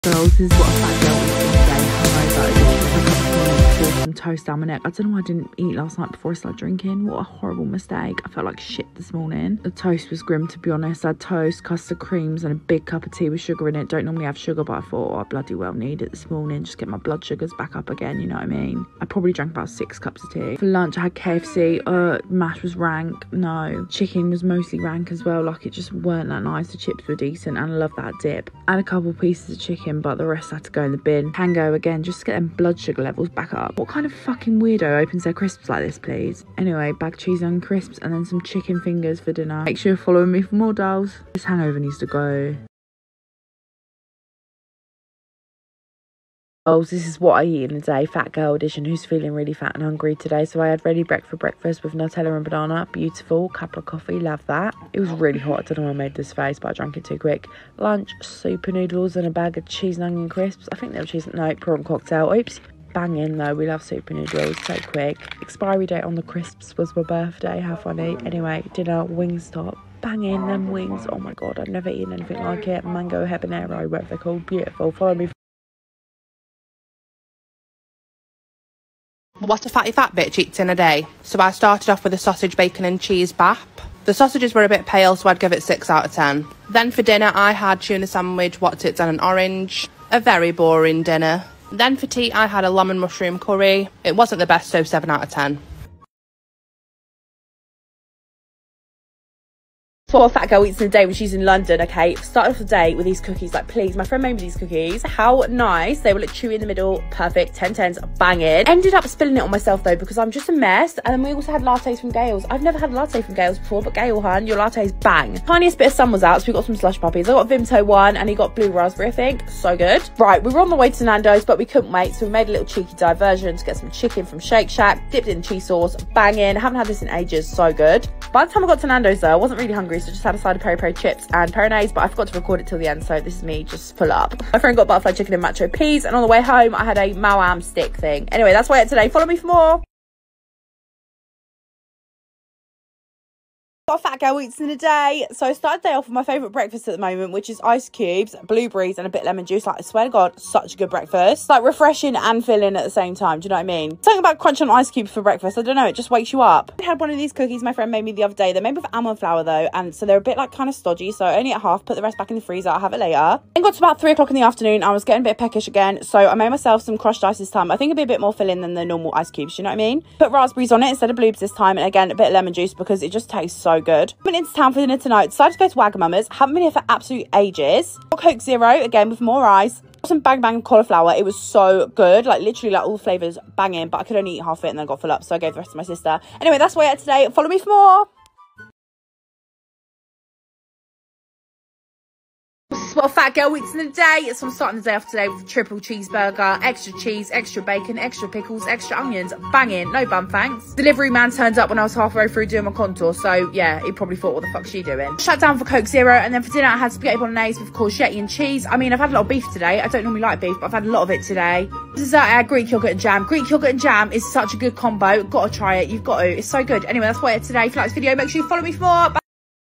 Girls, this is what a fat girl eats today. Hungover edition. Woke up this morning, poured some toast down my neck. I don't know why I didn't eat last night before I started drinking. What a horrible mistake. I felt like shit this morning. The toast was grim, to be honest. I had toast, custard creams and a big cup of tea with sugar in it. Don't normally have sugar, but I thought, oh, I bloody well need it this morning. Just get my blood sugars back up again, you know what I mean? I probably drank about 6 cups of tea. For lunch, I had KFC. Mash was rank. No. Chicken was mostly rank as well. Like, it just weren't that nice. The chips were decent and I love that dip. I had a couple pieces of chicken, but the rest had to go in the bin. Tango again, just to get them blood sugar levels back up. What kind of fucking weirdo opens their crisps like this, please? Anyway, bag cheese and crisps and then some chicken fingers for dinner. Make sure you're following me for more, dolls. This hangover needs to go. Oh, this is what I eat in a day. Fat girl edition. Who's feeling really fat and hungry today? So I had ready breakfast with Nutella and banana. Beautiful. Cup of coffee. Love that. It was really hot. I don't know why I made this face, but I drank it too quick. Lunch, super noodles and a bag of cheese and onion crisps. I think they were cheese. No, prawn cocktail. Oops. Banging though. We love super noodles. So quick. Expiry date on the crisps was my birthday. How funny. Anyway, dinner, Wingstop. Banging them wings. Oh my god, I've never eaten anything like it. Mango habanero, whatever they're called. Beautiful. Follow me. What a fatty fat bitch eats in a day. So I started off with a sausage, bacon and cheese bap. The sausages were a bit pale, so I'd give it 6 out of 10. Then for dinner, I had tuna sandwich, Wotsits and an orange. A very boring dinner. Then for tea, I had a lemon mushroom curry. It wasn't the best, so 7 out of 10. What a fat girl eats in a day when she's in London, okay? Started off the day with these cookies, like please, my friend made me these cookies. How nice. They were like chewy in the middle, perfect, 10/10s, banging. Ended up spilling it on myself though because I'm just a mess. And then we also had lattes from Gales. I've never had a latte from Gales before, but Gail, hun, your latte's bang. Tiniest bit of sun was out, so we got some slush puppies. I got Vimto one and he got blue raspberry, I think. So good. Right, we were on the way to Nando's, but we couldn't wait, so we made a little cheeky diversion to get some chicken from Shake Shack, dipped it in cheese sauce, banging. Haven't had this in ages, so good. By the time I got to Nando's though, I wasn't really hungry, so just had a side of peri-peri chips and peronaise, but I forgot to record it till the end, so this is me just full up. My friend got butterfly chicken and macho peas, and on the way home I had a Mao-am stick thing. Anyway, that's why I ate today. Follow me for more. What a fat girl eats in a day. So I started the day off with my favourite breakfast at the moment, which is ice cubes, blueberries and a bit of lemon juice. Like, I swear to God, such a good breakfast. Like, refreshing and filling at the same time. Do you know what I mean? Something about crunching ice cubes for breakfast, I don't know, it just wakes you up. I had one of these cookies my friend made me the other day. They're made with almond flour though, and so they're a bit like kind of stodgy, so I only ate half, put the rest back in the freezer. I'll have it later. Then got to about 3 o'clock in the afternoon. I was getting a bit peckish again, so I made myself some crushed ice this time. I think it'd be a bit more filling than the normal ice cubes, you know what I mean? Put raspberries on it instead of bloobs this time, and again a bit of lemon juice because it just tastes so good. Went into town for dinner tonight. Decided to go to Wagamama's. Haven't been here for absolute ages. Got Coke Zero again with more ice. Got some bang cauliflower. It was so good. Like, literally, like, all the flavours banging, but I could only eat half of it and then I got full up, so I gave the rest to my sister. Anyway, that's what I ate today. Follow me for more. This is what a fat girl eats in a day. So I'm starting the day off today with a triple cheeseburger, extra cheese, extra bacon, extra pickles, extra onions, banging, no bun thanks. Delivery man turned up when I was halfway through doing my contour, so yeah, he probably thought, what the fuck's she doing? Shut down for Coke Zero, and then for dinner I had spaghetti bolognese with courgette and cheese. I mean, I've had a lot of beef today. I don't normally like beef, but I've had a lot of it today. Dessert, I had Greek yogurt and jam. Greek yogurt and jam is such a good combo. Gotta try it, you've got to. It's so good. Anyway, that's what I ate today. If you like this video, make sure you follow me for more. Bye.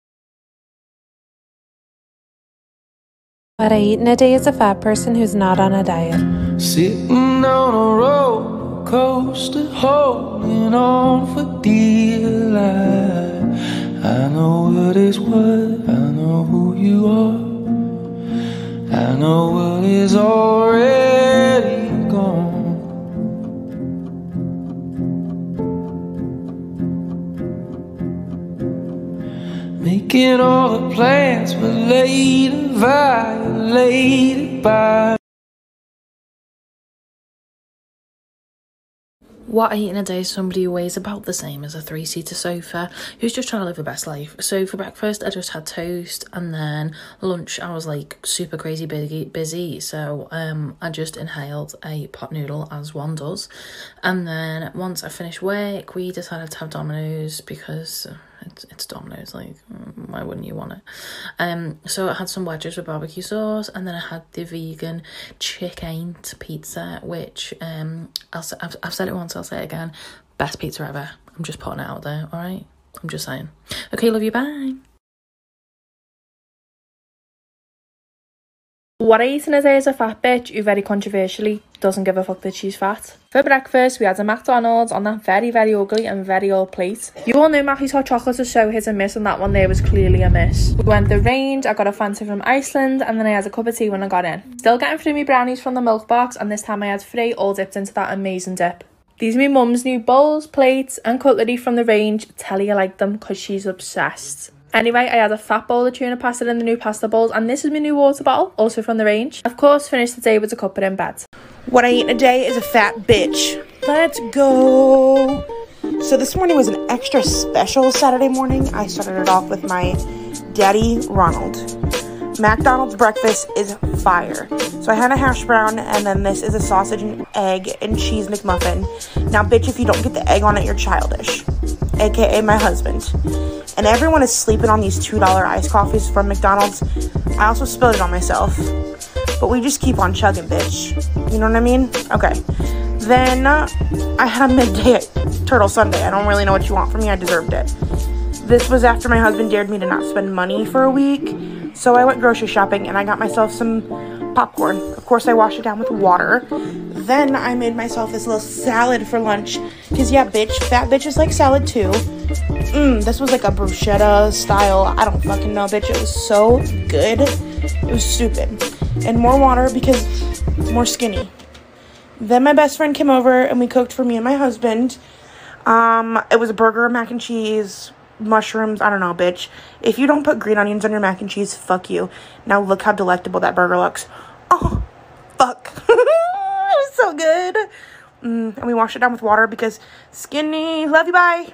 What I eat in a day is a fat person who's not on a diet. Sitting on a roller coaster, holding on for dear life. I know what is what, I know who you are. I know what is already gone. Making all the plans, but later violated by. What I eat in a day is somebody who weighs about the same as a 3-seater sofa, who's just trying to live the best life. So for breakfast, I just had toast, and then lunch, I was like super crazy busy. So I just inhaled a pot noodle, as one does. And then once I finished work, we decided to have Domino's because it's Domino's, like, why wouldn't you want it? So I had some wedges with barbecue sauce, and then I had the vegan chicken pizza, which I've said it once, I'll say it again, best pizza ever. I'm just putting it out there, all right? I'm just saying. Okay, love you, bye. What I eat in a day is a fat bitch who very controversially doesn't give a fuck that she's fat. For breakfast, we had a McDonald's on that very, very ugly and very old plate. You all know Matthew's hot chocolate is so hit and miss, and that one there was clearly a miss. We went the range, I got a Fanta from Iceland, and then I had a cup of tea when I got in. Still getting through my brownies from the milk box, and this time I had 3 all dipped into that amazing dip. These are my mum's new bowls, plates, and cutlery from the range. Tell her you like them because she's obsessed. Anyway, I had a fat bowl of tuna pasta in the new pasta bowls, and this is my new water bottle, also from the range. Of course, finished the day with a cuppa in bed. What I eat in a day is a fat bitch. Let's go. So this morning was an extra special Saturday morning. I started it off with my daddy Ronald. McDonald's breakfast is fire. So I had a hash brown, and then this is a sausage and egg and cheese McMuffin. Now, bitch, if you don't get the egg on it, you're childish. AKA my husband. And everyone is sleeping on these $2 iced coffees from McDonald's. I also spilled it on myself. But we just keep on chugging, bitch. You know what I mean? Okay. Then I had a midday turtle sundae. I don't really know what you want from me. I deserved it. This was after my husband dared me to not spend money for a week. So I went grocery shopping and I got myself some popcorn. Of course, I washed it down with water. Then I made myself this little salad for lunch. Because, yeah, bitch, fat bitches like salad too. This was like a bruschetta style. I don't fucking know, bitch. It was so good. It was stupid. And more water because more skinny. Then my best friend came over and we cooked for me and my husband. It was a burger, mac and cheese, mushrooms. I don't know, bitch. If you don't put green onions on your mac and cheese, fuck you. Now look how delectable that burger looks. Oh, fuck. It was so good. And we washed it down with water because skinny. Love you, bye.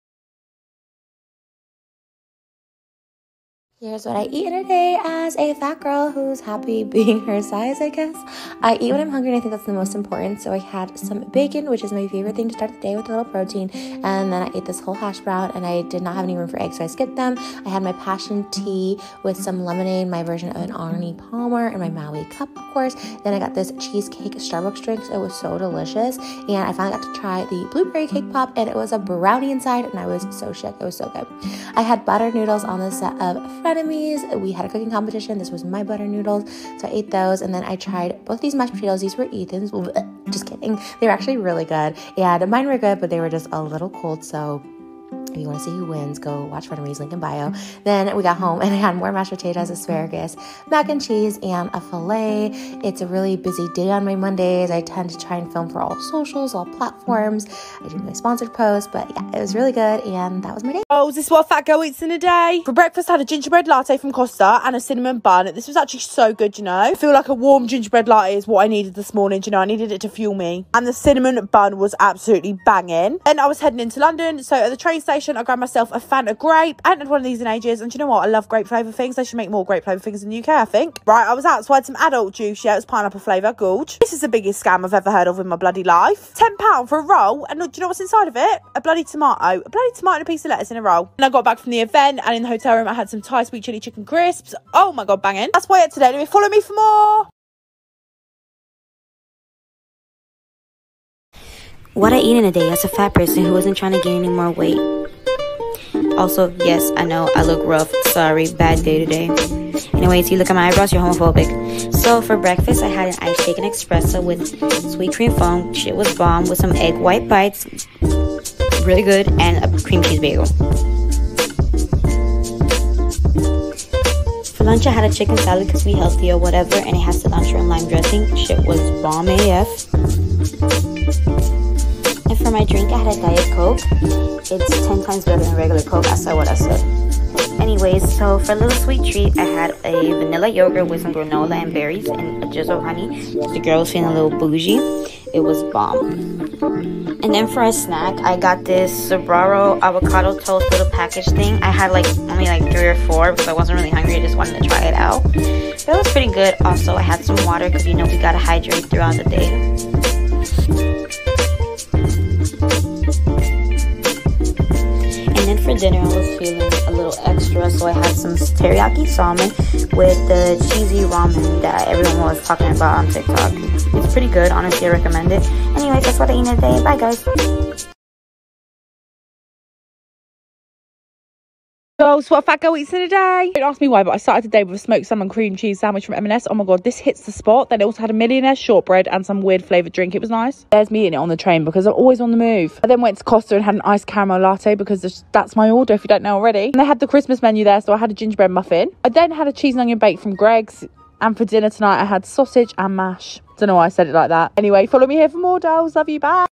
Here's what I eat in a day as a fat girl who's happy being her size, I guess. I eat when I'm hungry, and I think that's the most important. So I had some bacon, which is my favorite thing to start the day with a little protein. And then I ate this whole hash brown, and I did not have any room for eggs, so I skipped them. I had my passion tea with some lemonade, my version of an Arnie Palmer, and my Maui cup, of course. Then I got this cheesecake Starbucks drinks. It was so delicious. And I finally got to try the blueberry cake pop, and it was a brownie inside, and I was so shook. It was so good. I had buttered noodles on the set of frenemies. We had a cooking competition. This was my butter noodles, so I ate those. And then I tried both these mashed potatoes. These were Ethan's. Just kidding. They were actually really good. And mine were good, but they were just a little cold. So if you want to see who wins, go watch frenemies, link in bio. Then we got home and I had more mashed potatoes, asparagus, mac and cheese, and a filet. It's a really busy day on my Mondays. I tend to try and film for all socials, all platforms. I do my sponsored posts, but yeah, it was really good, and that was my day. Oh, is this what a fat girl eats in a day? For breakfast, I had a gingerbread latte from Costa and a cinnamon bun. This was actually so good, you know. I feel like a warm gingerbread latte is what I needed this morning, you know. I needed it to fuel me. And the cinnamon bun was absolutely banging. And I was heading into London, so at the train station, I grabbed myself a Fanta grape. I hadn't had one of these in ages, and do you know what? I love grape flavour things. They should make more grape flavour things in the UK, I think. Right, I was out, so I had some adult juice. Yeah, it was pineapple flavour. Gorge. This is the biggest scam I've ever heard of in my bloody life. £10 for a roll, and do you know what's inside of it? A bloody tomato. A bloody tomato and a piece of lettuce in a roll. And I got back from the event, and in the hotel room, I had some Thai sweet chili chicken crisps. Oh my God, banging. That's why today. Anyway, follow me for more. What I eat in a day as a fat person who isn't trying to gain any more weight. Also, yes, I know I look rough. Sorry, bad day today. Anyways, you look at my eyebrows, you're homophobic. So for breakfast, I had an iced shaken espresso with sweet cream foam. Shit was bomb, with some egg white bites. Really good, and a cream cheese bagel. For lunch, I had a chicken salad because we healthy or whatever, and it has cilantro and lime dressing. Shit was bomb AF. And for my drink, I had a Diet Coke. It's 10 times better than regular Coke. I said what I said. Anyways, so for a little sweet treat, I had a vanilla yogurt with some granola and berries and a drizzle of honey. The girl was feeling a little bougie. It was bomb. And then for a snack, I got this Sbarro avocado toast little package thing. I had only 3 or 4 because I wasn't really hungry. I just wanted to try it out. But it was pretty good. Also, I had some water because we gotta hydrate throughout the day. And then for dinner, I was feeling a little extra, so I had some teriyaki salmon with the cheesy ramen that everyone was talking about on TikTok. It's pretty good, honestly, I recommend it. Anyway, that's what I eat today. Bye, guys. So what fat girl eats in a day? Don't ask me why, but I started the day with a smoked salmon cream cheese sandwich from M&S. Oh my god, this hits the spot. Then it also had a millionaire shortbread and some weird flavoured drink. It was nice. There's me eating it on the train because I'm always on the move. I then went to Costa and had an iced caramel latte because that's my order if you don't know already. And they had the Christmas menu there, so I had a gingerbread muffin. I then had a cheese and onion bake from Greg's. And for dinner tonight, I had sausage and mash. Don't know why I said it like that. Anyway, follow me here for more, dolls. Love you, bye.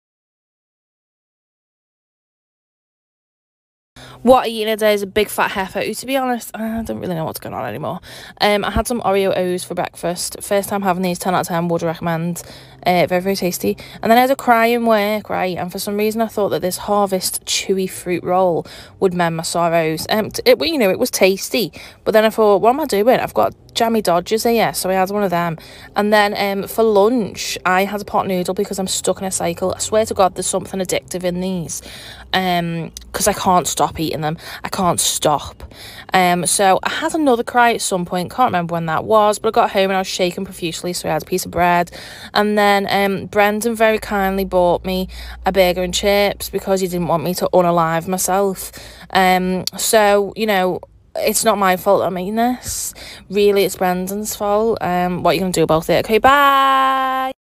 What I eat in a day is a big fat heifer. To be honest, I don't really know what's going on anymore. I had some Oreo O's for breakfast. First time having these, 10 out of 10, would recommend. Very, very tasty. And then I had a cry in work, right? And for some reason I thought that this Harvest chewy fruit roll would mend my sorrows. It was tasty. But then I thought, what am I doing? I've got jammy Dodgers here, so I had one of them. And then for lunch, I had a pot noodle because I'm stuck in a cycle. I swear to God, there's something addictive in these. Because I can't stop eating them. I can't stop. So I had another cry at some point, can't remember when that was, but I got home and I was shaking profusely, so I had a piece of bread. And then Brendan very kindly bought me a burger and chips because he didn't want me to unalive myself. So, you know, it's not my fault I'm eating this. Really, it's Brendan's fault. What are you going to do about it? Okay, bye!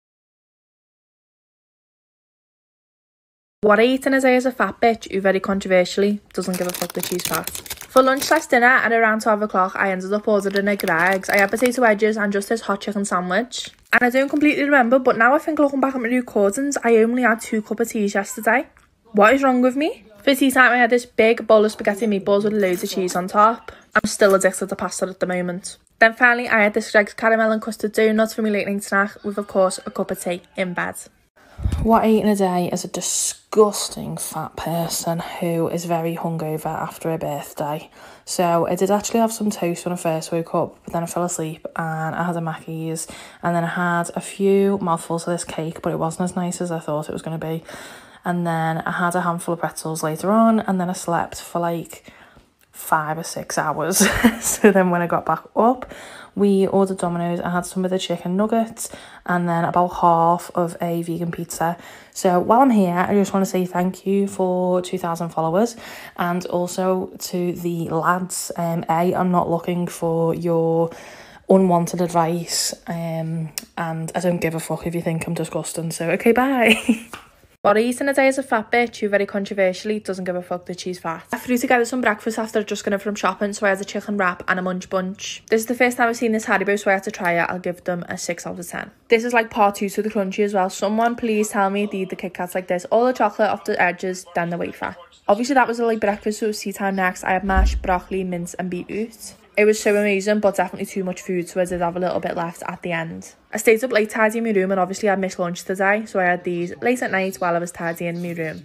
What I eat in a day is a fat bitch who very controversially doesn't give a fuck that she's fat. For lunch/dinner at around 12 o'clock, I ended up ordering a Greg's. I had potato wedges and just this hot chicken sandwich. And I don't completely remember, but now I think looking back at my recordings, I only had 2 cups of tea yesterday. What is wrong with me? For tea time, I had this big bowl of spaghetti meatballs with loads of cheese on top. I'm still addicted to pasta at the moment. Then finally, I had this Greg's caramel and custard donuts for my late night snack with, of course, a cup of tea in bed. What I eat in a day is a disgusting fat person who is very hungover after a birthday. So I did actually have some toast when I first woke up, but then I fell asleep and I had a Mackey's, and then I had a few mouthfuls of this cake, but it wasn't as nice as I thought it was going to be. And then I had a handful of pretzels later on, and then I slept for like 5 or 6 hours. So then when I got back up, we ordered Domino's. I had some of the chicken nuggets and then about half of a vegan pizza. So while I'm here, I just want to say thank you for 2,000 followers, and also to the lads. I'm not looking for your unwanted advice, and I don't give a fuck if you think I'm disgusting. So okay, bye. What I eat in a day is a fat bitch who very controversially doesn't give a fuck that she's fat. I threw together some breakfast after just getting from shopping, so I had a chicken wrap and a munch bunch. This is the first time I've seen this Haribo, so I had to try it. I'll give them a 6 out of 10. This is like part 2 to the crunchy as well. Someone please tell me they eat the Kit Kats like this. All the chocolate off the edges, then the wafer. Obviously that was a late breakfast, so it was tea time next. I had mash, broccoli, mince and beetroot. It was so amazing, but definitely too much food, so I did have a little bit left at the end. I stayed up late tidying my room, and obviously I missed lunch today, so I had these late at night while I was tidying my room.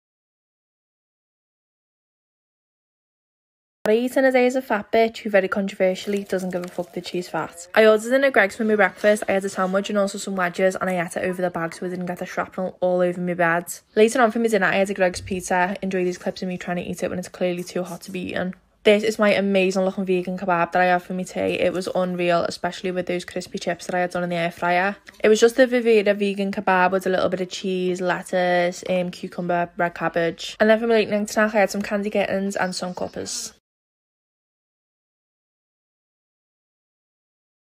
What I eat in a day is a fat bitch who very controversially doesn't give a fuck that she's fat. I ordered in a Greg's for my breakfast. I had a sandwich and also some wedges, and I ate it over the bag so I didn't get the shrapnel all over my bed. Later on for my dinner, I had a Greg's pizza. Enjoy these clips of me trying to eat it when it's clearly too hot to be eaten. This is my amazing looking vegan kebab that I have for my tea. It was unreal, especially with those crispy chips that I had done in the air fryer. It was just the WIEIAD vegan kebab with a little bit of cheese, lettuce, cucumber, red cabbage. And then for my late night snack, I had some candy kittens and some cuppers.